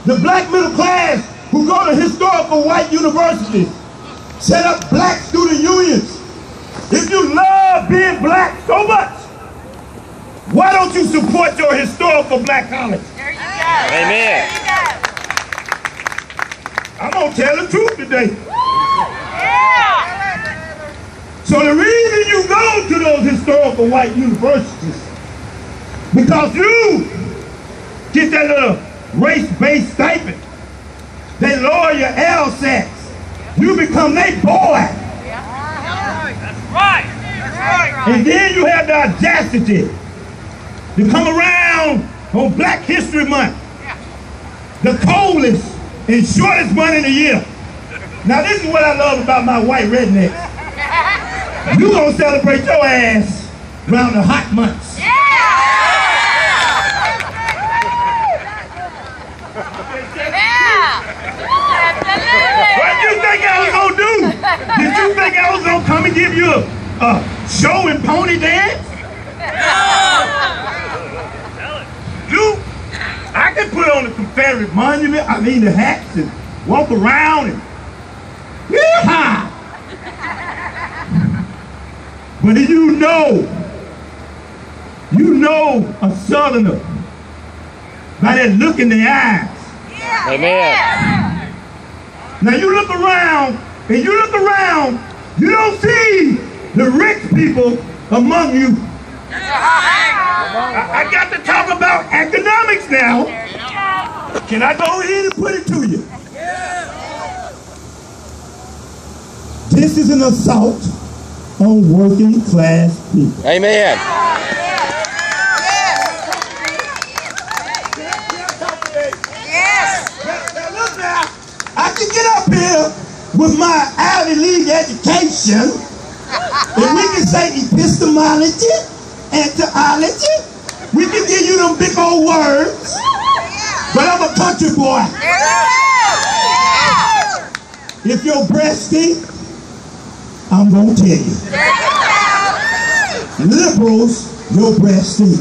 The black middle class who go to historical white universities, set up black student unions. If you love being black so much, why don't you support your historical black college? There you go. Amen. There you go. I'm going to tell the truth today. Yeah. So the reason you go to those historical white universities, because you get that little race-based stipend. They lower your LSATs. You become their boy. That's right. That's right. And then you have the audacity to come around on Black History Month, the coldest and shortest month in the year. Now this is what I love about my white rednecks. You gonna celebrate your ass around the hot months. Yeah. What did you think I was gonna do? Did you think I was gonna come and give you a show and pony dance? I can put on the Confederate monument, the hats, and walk around and yeehaw! But you know a Southerner by that look in their eyes. Amen. Now you look around, you don't see the rich people among you. I got to talk about economics now. Can I go in and put it to you? This is an assault on working class people. Amen. Now look now, I can get up here with my Ivy League education, and we can say epistemology, anthology. We can give you them big old words, but I'm a country boy. If your breast stink, I'm gonna tell you. Liberals, your breast stink.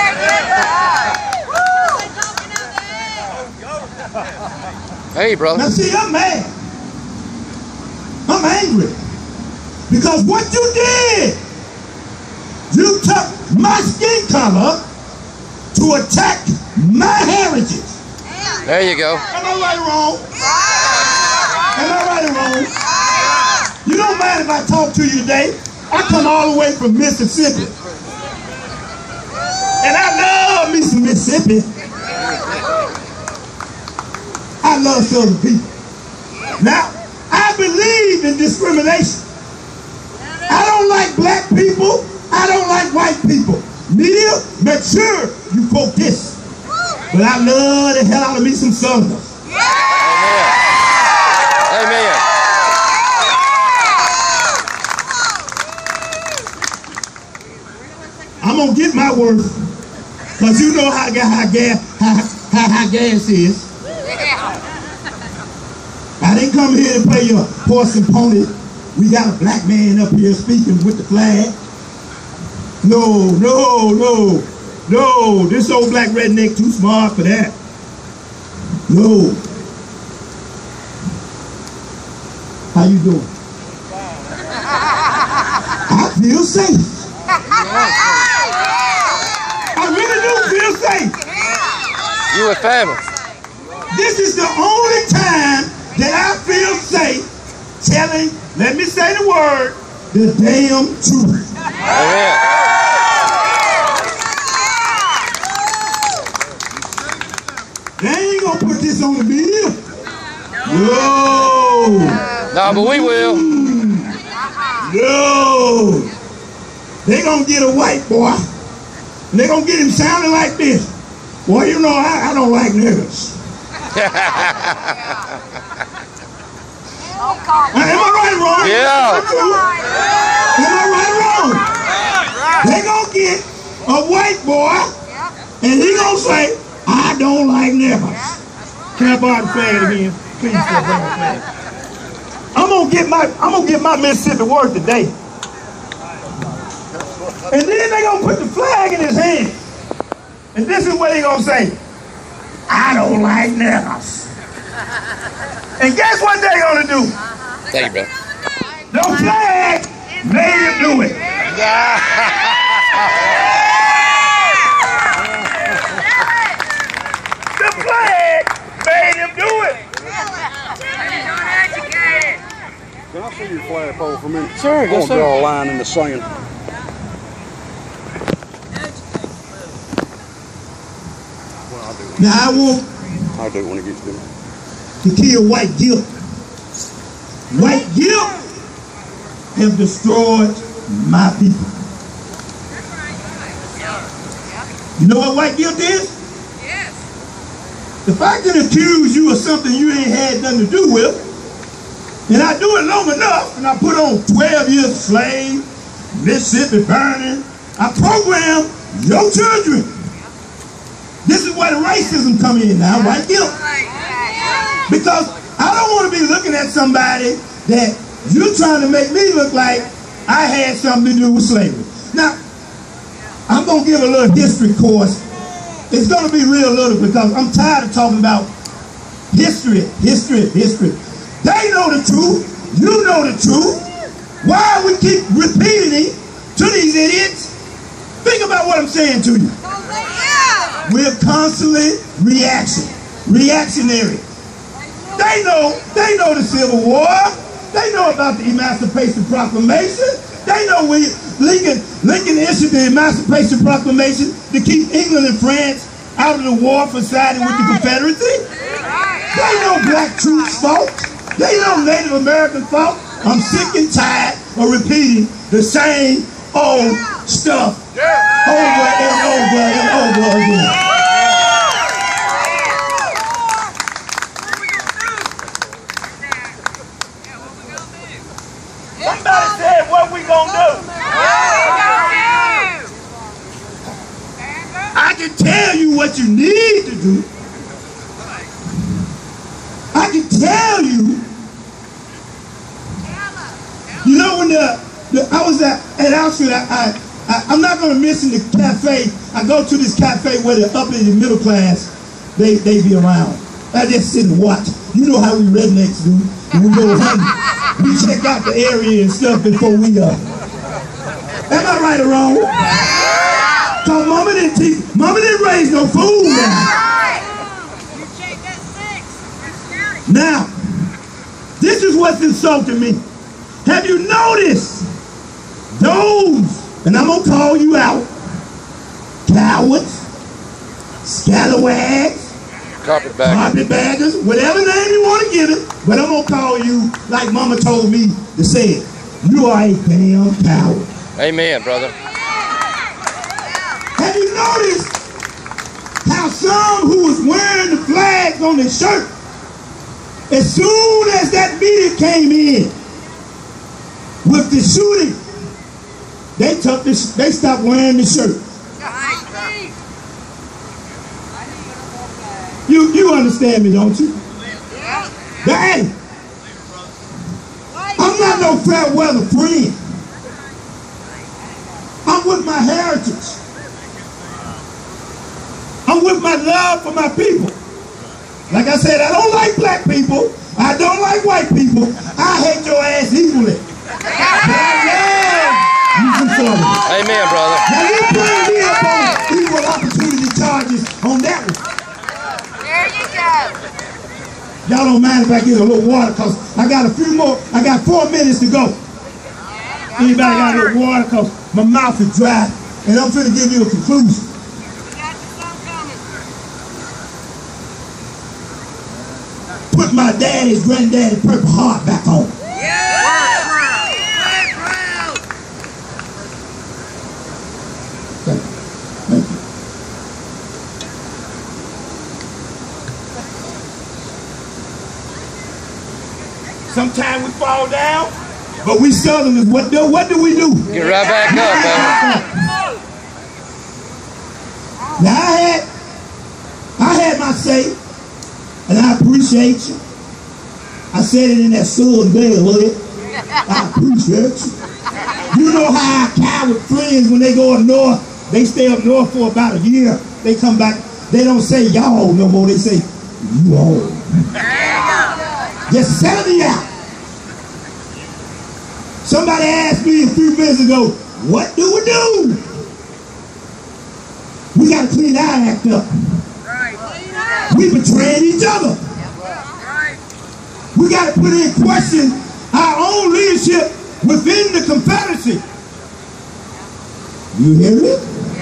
Hey, brother. Now see, I'm mad. I'm angry. Because what you did, you took my skin color to attack my heritage. There you go. Am I right or wrong? Am I right or wrong? You don't mind if I talk to you today? I come all the way from Mississippi. And I love me some Mississippi. I love Southern people. Now, I believe in discrimination. I don't like black people. I don't like white people. Media, make sure you quote this. But I love the hell out of me some Southerners. Amen. I'm gonna get my worth, cause you know how gas is. I didn't come here to play your horse and pony. We got a black man up here speaking with the flag. No. This old black redneck too smart for that. No. How you doing? I feel safe. I really do feel safe. You and family. This is the only time that I feel safe telling, let me say the word, the damn truth. Amen. They ain't gonna put this on the media. No. No, but we will. No. They gonna get a white boy, and they gonna get him sounding like this. Boy, you know, I don't like niggers. Am I right or wrong? Yeah. Am I right or wrong? They gonna get a white boy, and he gonna say, I don't like niggers. Can I borrow the flag again? Please, can I borrow the flag? I'm gonna get my Mississippi word today. And then they gonna put the flag in his hand. And this is what he gonna say. I don't like niggers. And guess what they're gonna do? Thank you, bro. The flag made him do it. The flag made him do it. Can I see your flagpole for a minute? Sure, I go want to sir. draw a line in the sand. Now I want I'll do it when it gets done. to kill white guilt. White guilt have destroyed my people. You know what white guilt is? If I can accuse you of something you ain't had nothing to do with, and I do it long enough, and I put on 12 years of slave, Mississippi burning, I program your children. This is where the racism come in now, white guilt. Because I don't want to be looking at somebody that you're trying to make me look like I had something to do with slavery. Now, I'm going to give a little history course. It's going to be real little because I'm tired of talking about history. They know the truth. You know the truth. Why we keep repeating it to these idiots? Think about what I'm saying to you. We're constantly reactionary. They know the Civil War. They know about the Emancipation Proclamation. They know when Lincoln issued the Emancipation Proclamation to keep England and France out of the war for siding with the Confederacy. They know black troops fought. They know Native Americans fought. I'm sick and tired of repeating the same old stuff over and over and over again. Somebody said, what we gonna do? I can tell you what you need to do. I can tell you. You know when I was at Auschwitz, I'm not gonna mention the cafe. I go to this cafe where the upper and the middle class, they be around. I just sit and watch. You know how we rednecks do. When we go hungry. We check out the area and stuff before we Am I right or wrong? Cause mama didn't raise no fool now. This is what's insulting me. Have you noticed those, and I'm gonna call you out, cowards, scalawags, carpetbaggers, whatever name you want to give it, but I'm gonna call you like mama told me to say it. You are a damn coward. Amen, brother. Have you noticed how some who was wearing the flags on their shirt, as soon as that media came in with the shooting, they stopped wearing the shirt. You understand me, don't you? Hey, I'm not no fair weather friend. I'm with my heritage. I'm with my love for my people. Like I said, I don't like black people. I don't like white people. I hate your ass equally. But I love you conservatives. Amen, brother. Now you put me up on equal opportunity charges on that one. There you go. Y'all don't mind if I get a little water because I got 4 minutes to go. Anybody got a little water because my mouth is dry and I'm finna give you a conclusion. Put my daddy's granddaddy Purple Heart back on. Thank you. Sometimes we fall down, but we Southerners, what do we do? Get right back up, man. Now I had my say, and I appreciate you. I said it in that Southern Bell, I appreciate you. You know how our coward friends, when they go up north, they stay up north for about a year. They come back they don't say y'all no more. They say you all. Just sell me out. Somebody asked me a few minutes ago, what do we do? We got to clean our act up. We betraying each other. We got to put in question our own leadership within the Confederacy. You hear me?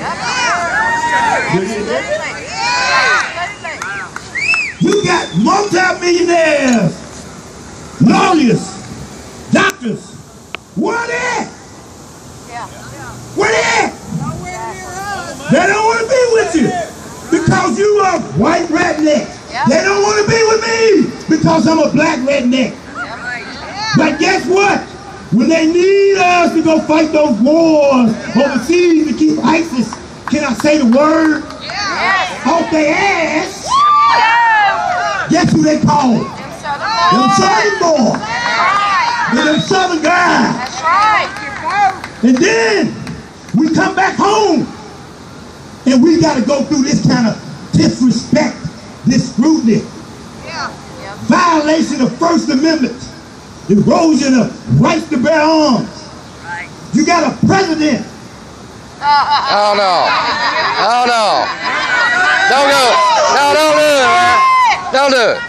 You got multi-millionaires, lawyers, doctors. Where they at? Where they at? They don't want to be with you because you are white redneck. They don't want to be with me because I'm a black redneck. But guess what? When they need us to go fight those wars overseas to keep ISIS, can I say the word? Off their ass. Guess who they call? Them Southern boys. And them Southern guys. That's right. And then we come back home and we got to go through this kind of disrespect, this scrutiny, violation of First Amendment, erosion of rights to bear arms. You got a president. Oh no. Oh no. Don't do it. No, don't do it, man. Don't do it.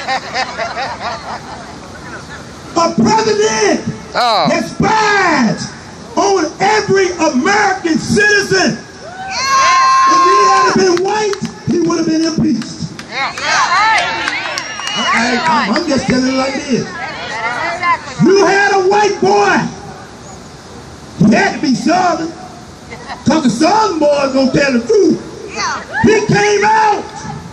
A president Oh. that spies on every American citizen. If he had been white, he would have been impeached. I'm just telling it like this. You had a white boy. He had to be Southern. Because the Southern boys gonna tell the truth. He came out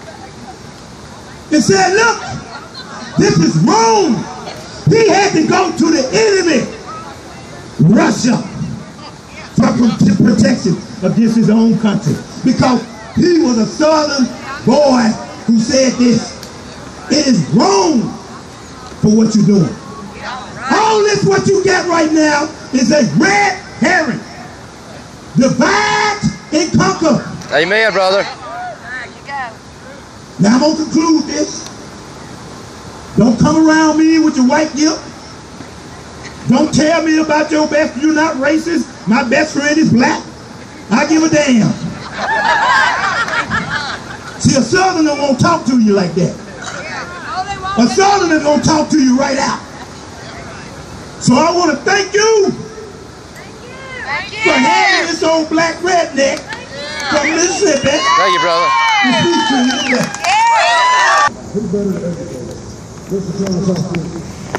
and said, look, this is wrong. He had to go to the enemy, Russia, for protection against his own country. Because he was a Southern boy who said this. It is wrong for what you're doing. All this what you get right now is a red herring. Divide and conquer. Amen, brother. Now I'm going to conclude this. Don't come around me with your white guilt. Don't tell me about your best. You're not racist. My best friend is black. I give a damn. See, a Southerner won't talk to you like that. A Southerner gonna talk to you right out. So I want to thank you for having this old black redneck from Mississippi. Thank you, brother. To speak to you today.